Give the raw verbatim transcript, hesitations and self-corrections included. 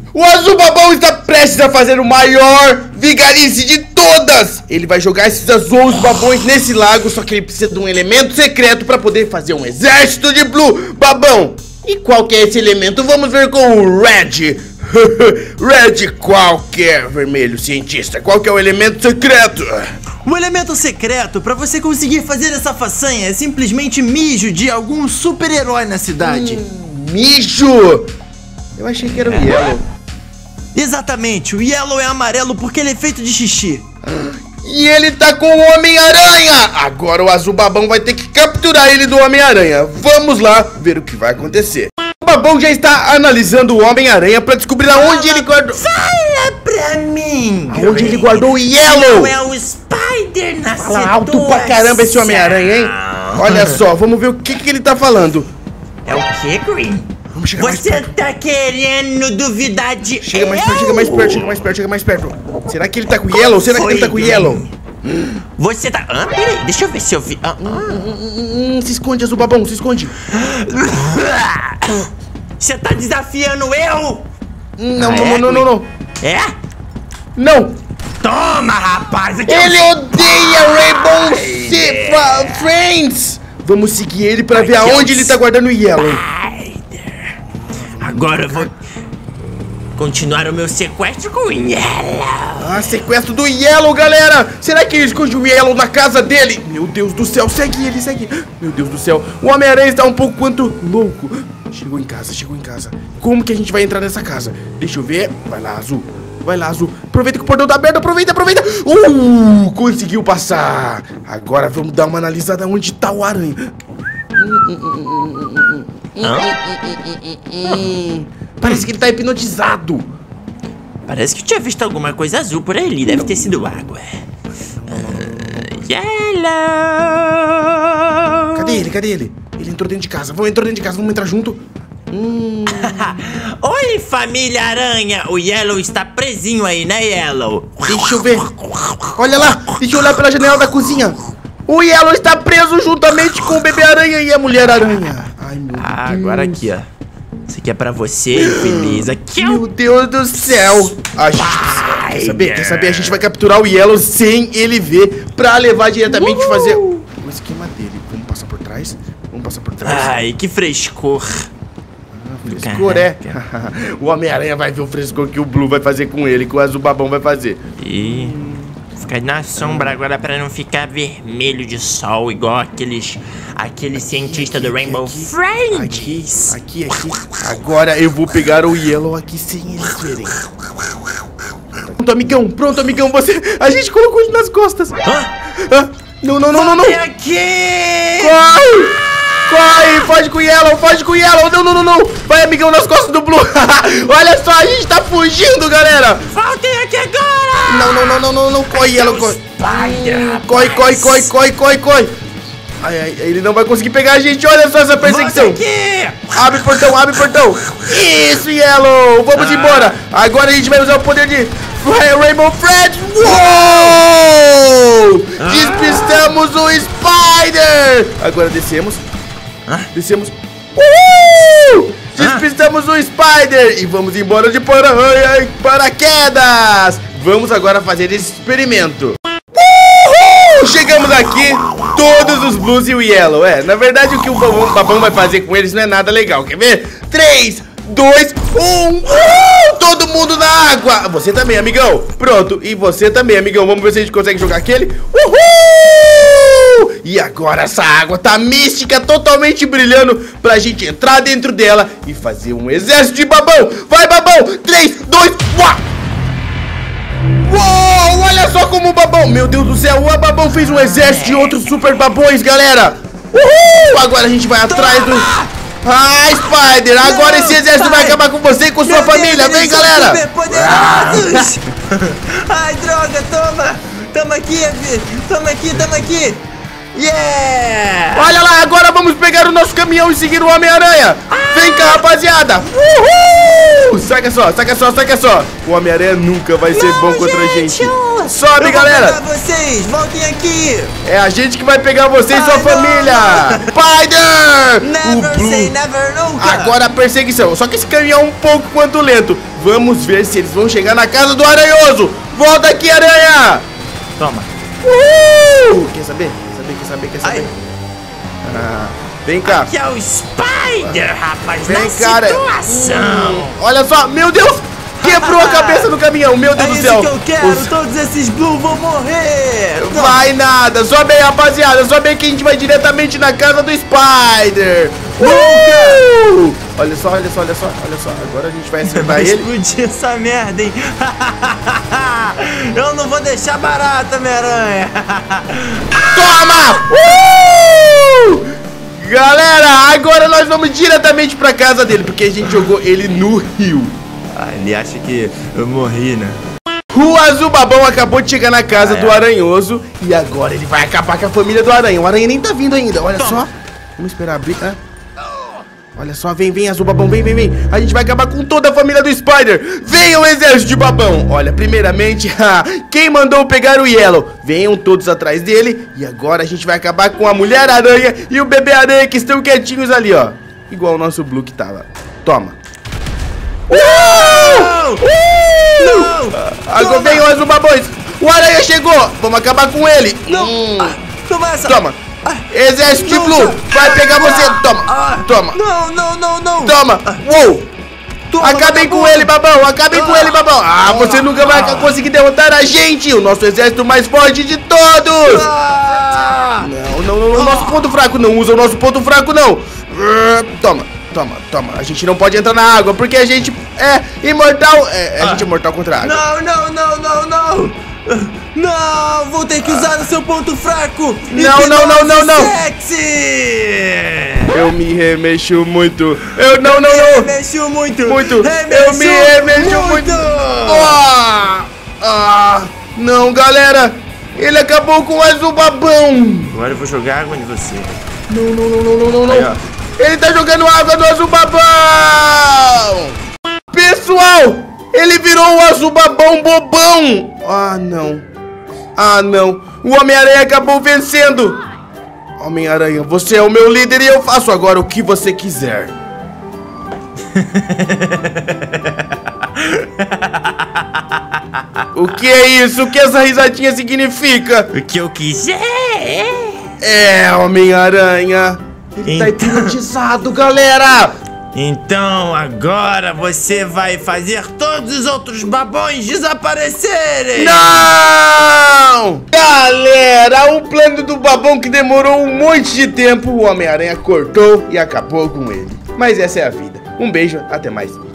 O Azul Babão está prestes a fazer o maior vigarice de todas. Ele vai jogar esses azuis babões nesse lago, só que ele precisa de um elemento secreto para poder fazer um exército de Blue Babão. E qual que é esse elemento? Vamos ver com o Red. Red qualquer, vermelho cientista. Qual que é o elemento secreto? O elemento secreto para você conseguir fazer essa façanha é simplesmente mijo de algum super-herói na cidade. Hum, mijo? Eu achei que era o Yellow. Exatamente, o Yellow é amarelo porque ele é feito de xixi. E ele tá com o Homem-Aranha. Agora o Azul Babão vai ter que capturar ele do Homem-Aranha. Vamos lá ver o que vai acontecer. O Babão já está analisando o Homem-Aranha para descobrir aonde ele guardou. Fala pra mim! Aonde ele guardou o Yellow? É o Spider na Fala situação. alto pra caramba esse Homem-Aranha, hein? Olha só, vamos ver o que, que ele tá falando. É o que, Green? Vamos chegar mais Você perto. tá querendo duvidar de Chega mais eu? perto, chega mais perto, chega mais perto, chega mais perto. Será que ele tá com o Yellow? Será que ele tá com o Yellow? Você tá... Ah, peraí, deixa eu ver se eu vi... Ah, Hum, hum, hum, se esconde, Azul Babão, se esconde. Você tá desafiando eu? Não, Ah, não, é, não, não, não. É? Não. Toma, rapaz! Aqui é Ele o odeia Rainbow Spider. Six Fra- Friends. Vamos seguir ele pra ver Aqui é aonde o ele tá guardando o Yellow. Spider. Agora eu vou continuar o meu sequestro com o Yellow. Ah, sequestro do Yellow, galera. Será que ele esconde o Yellow na casa dele? Meu Deus do céu, segue ele, segue. Meu Deus do céu, o Homem-Aranha está um pouco quanto louco. Chegou em casa, chegou em casa. Como que a gente vai entrar nessa casa? Deixa eu ver. Vai lá, Azul. Vai lá, Azul. Aproveita que o portão tá aberto. Aproveita, aproveita. Uh, conseguiu passar. Agora vamos dar uma analisada onde tá o aranha. Hum, parece que ele tá hipnotizado. Parece que eu tinha visto alguma coisa azul por ali. Deve ter sido água. Uh, Yellow! Cadê ele? Cadê ele? Ele entrou dentro de casa. Vamos entrar dentro de casa. Vamos entrar junto. Hum. Oi, família aranha! O Yellow está presinho aí, né, Yellow? Deixa eu ver. Olha lá. Deixa eu olhar pela janela da cozinha. O Yellow está preso juntamente com o bebê aranha e a mulher aranha. Ai, meu Ah, Deus. agora aqui, ó. Isso aqui é pra você, infeliz. Aqui é Meu o... Deus do céu. A gente... Quer saber? Quer saber? A gente vai capturar o Yellow sem ele ver pra levar diretamente e fazer o esquema dele. Vamos passar por trás. Vamos passar por trás. Ai, que frescor. Frescor, é. O Homem-Aranha vai ver o frescor que o Blue vai fazer com ele, que o Azul Babão vai fazer. E ficar na sombra agora pra não ficar vermelho de sol, igual aqueles aquele cientista do Rainbow Aqui, Friends. aqui, aqui. Agora eu vou pegar o Yellow aqui sem eles verem. Pronto, amigão, pronto, amigão, você... A gente colocou ele nas costas. Hã? Ah, não, não, não, não, não. Vem aqui! Corre! Corre! Foge com o Yellow, foge com o Yellow! Não, não, não, não! Vai, amigão, nas costas do Blue! Olha só, a gente tá fugindo, galera! Voltem aqui agora! Não, não, não, não, não, não! Corre, Yellow, corre! Spider, Corre, corre, corre, corre, corre, corre! Ai, ai, ele não vai conseguir pegar a gente, olha só essa perseguição! Volta aqui! Abre o portão, abre o portão! Isso, Yellow! Vamos Ah. embora! Agora a gente vai usar o poder de Rainbow Friends! Uou! Ah. Despistamos o Spider! Agora descemos. Ah. Descemos. Uhul! Despistamos o Spider! E vamos embora de para... ai, ai, paraquedas! Vamos agora fazer esse experimento. Uhul! Chegamos aqui, todos os Blues e o Yellow. É, na verdade o que o Babão, Babão vai fazer com eles não é nada legal. Quer ver? três, dois, um. Uhul! Todo mundo na água. Você também, amigão. Pronto. E você também, amigão. Vamos ver se a gente consegue jogar aquele. Uhul! E agora essa água tá mística, totalmente brilhando, pra gente entrar dentro dela e fazer um exército de babão. Vai, babão! três, dois, um. Uou! Olha só como o babão... Meu Deus do céu, o babão fez um exército de outros super babões, galera. Uhul! Agora a gente vai atrás do... Ah, Spider, agora esse exército vai acabar com você e com sua família. Vem, galera! Poderosos! Ai, droga, toma! Toma aqui, Evi! Toma aqui, toma aqui! Yeah! Olha lá, agora vamos pegar o nosso caminhão e seguir o Homem-Aranha. Vem cá, rapaziada. Uhul! Saca só, saca só, saca só. O Homem-Aranha nunca vai ser bom contra a gente. O Sobe, eu galera. Vou pegar vocês, voltem aqui. É a gente que vai pegar você e sua Ai, família. Spider! Never O Blue. say never nunca. Agora a perseguição. Só que esse caminhão é um pouco quanto lento. Vamos ver se eles vão chegar na casa do Aranhoso. Volta aqui, aranha. Toma. Uh! Quer saber? Quer saber? Quer saber? Quer saber? Ah, vem cá. Que é o Spider, rapaz. Vem, na cara. situação. Hum, olha só, meu Deus. Quebrou a cabeça do caminhão, meu Deus É do isso céu. que eu quero, Os- todos esses Blue vão morrer. Vai nada, sobe aí, rapaziada. Sobe aí que a gente vai diretamente na casa do Spider. Uh! Olha só, olha só, olha só, olha só. Agora a gente vai acertar Vai ele. explodir essa merda, hein? Eu não vou deixar barato, Homem-Aranha. Toma! Uh! Galera, agora nós vamos diretamente pra casa dele, porque a gente jogou ele no rio. Ah, ele acha que eu morri, né? O Azul Babão acabou de chegar na casa Ah, é. do Aranhoso e agora ele vai acabar com a família do Aranha. O Aranha nem tá vindo ainda, olha só. Vamos esperar abrir, tá? Olha só, vem, vem, Azul Babão, vem, vem, vem. A gente vai acabar com toda a família do Spider. Venham, exército de Babão. Olha, primeiramente, quem mandou pegar o Yellow? Venham todos atrás dele. E agora a gente vai acabar com a Mulher Aranha e o Bebê Aranha que estão quietinhos ali, ó. Igual o nosso Blue que tava. Toma. Uh! Uh! Agora vem o Azul Babões. O Aranha chegou. Vamos acabar com ele. Não! Hum. Ah, toma essa! Toma. Exército de Não, Blue. não. Vai pegar você. Toma. Ah, Toma. Não, não, não, não! Toma. Uou. Toma, Acabem com vagabundo. ele, Babão. Acabem com Ah. ele, Babão. Ah, você nunca vai Ah. conseguir derrotar a gente. O nosso exército mais forte de todos. Ah! Não, não, não. O nosso ponto fraco. Não usa o nosso ponto fraco, não. Uh, Toma. Toma, toma. A gente não pode entrar na água porque a gente é imortal. É, a gente é mortal contra a água. Não, não, não, não, não! Não, vou ter que usar o seu ponto fraco! Não, não, não, não, não. Sexy! Eu me remexo muito. Eu não, não, Me não. remexo muito! Muito. Eu Remexo me remexo muito. Ah, ah, não, galera. Ele acabou com o Azul Babão. Agora eu vou jogar água em você. Não, não, não, não, não, não, Aí, não. ó. Ele tá jogando água no Azul Babão. Pessoal, ele virou o Azul Babão bobão. Ah, não. Ah, não. O Homem-Aranha acabou vencendo. Homem-Aranha, você é o meu líder e eu faço agora o que você quiser. O que é isso? O que essa risadinha significa? O que eu quiser. É, Homem-Aranha. Ele tá Então- hipnotizado, galera. Então agora você vai fazer todos os outros babões desaparecerem. Não! Galera, o plano do Babão que demorou um monte de tempo, o Homem-Aranha cortou e acabou com ele. Mas essa é a vida. Um beijo, até mais.